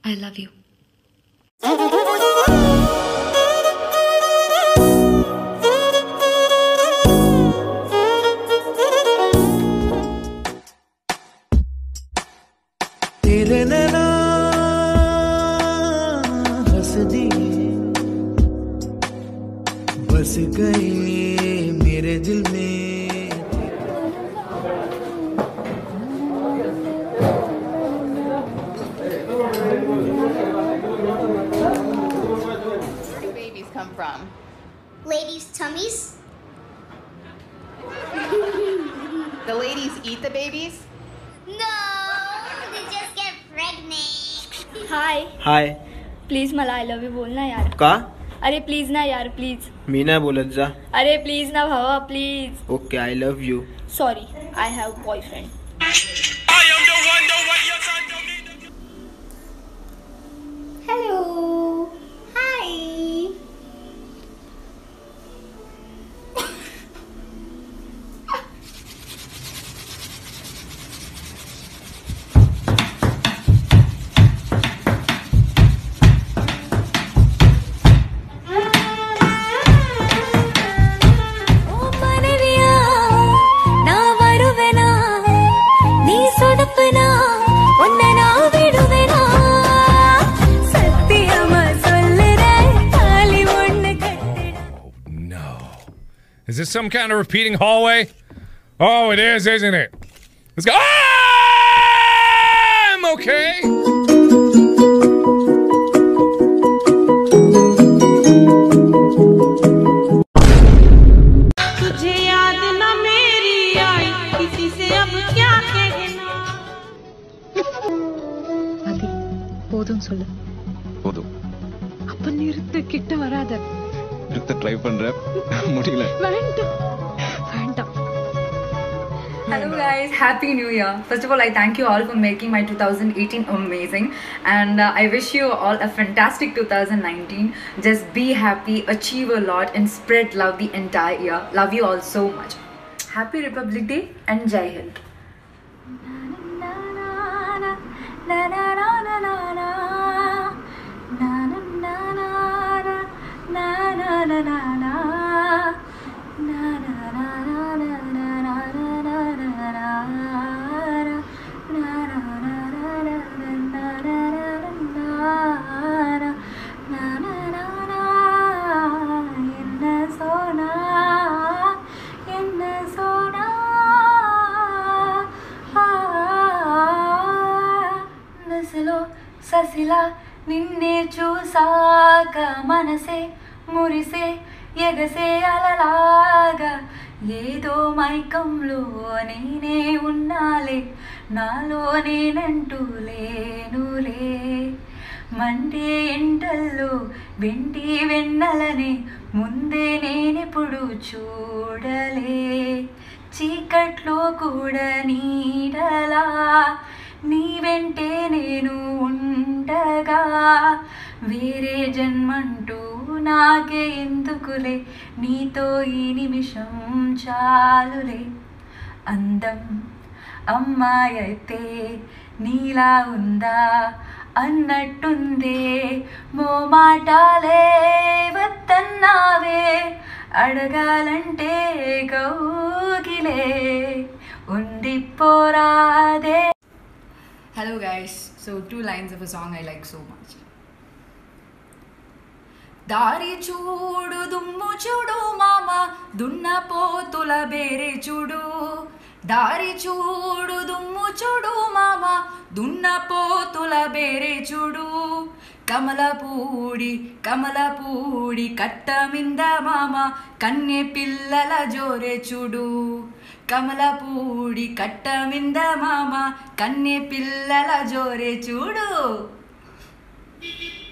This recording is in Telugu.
I love you. तेरे नैना हंस दिए बस गए मेरे दिल में Babies come from? Ladies' tummies? The ladies eat the babies? No, they just get pregnant. Hi hi please मला आय लव्ह यू बोल ना यार. का अरे प्लीज ना यार प्लीज. मी नाही बोलत जा. अरे प्लीज ना भावा please. Okay I love you. Sorry I have boyfriend. Hello. Hi. Is this some kind of repeating hallway? Oh, it is, isn't it? Let's go. I'm okay. तुझे याद ना मेरी आई किसी से अब क्या कहना. அபி போதும் சொல்லு. போதும். அப்ப நிறுத்து, கிட்ட வராத. நிறுத்த ட்ரை பண்றேன் முடியல. வேண்டாம் வேண்டாம். Hello guys, Happy New Year. First of all, I thank you all for making my 2018 amazing, and I wish you all a fantastic 2019. Just be happy, achieve a lot, and spread love the entire year. Love you all so much. Happy Republic Day and Jai Hind. ససిలా నిన్నే చూసాక మనసే మురిసే ఎగసే అలలాగా ఏదో మైకంలో నేనే ఉన్నాలే నాలో నేనంటూ లేనులే మండే ఎండల్లో వెంటి వెన్నెలనే ముందే నేనెప్పుడు చూడలే చీకట్లో కూడా నీడలా నీ వెంటే నేను ఉండగా వేరే జన్మంటూ నాకే ఎందుకులే నీతో ఈ నిమిషం చాలులే అందం అమ్మాయి అయితే నీలా ఉందా అన్నట్టుందే మోమాటాలే వద్దన్నావే అడగాలంటే కౌగిలే ఉండిపోరాదే. Hello guys, so 2 lines of a song I like so much. దారి చూడు దుమ్ము చూడు మామ దున్నపోతుల బేరే చూడు దారి చూడు దుమ్ము చూడు మామ దున్నపోతుల బేరే చూడు కమలపూడి కట్టమింద మామ కన్నె పిల్లల జోరే చూడు కమలపూడి కట్టమింద మామ కన్నె పిల్లల జోరే చూడు.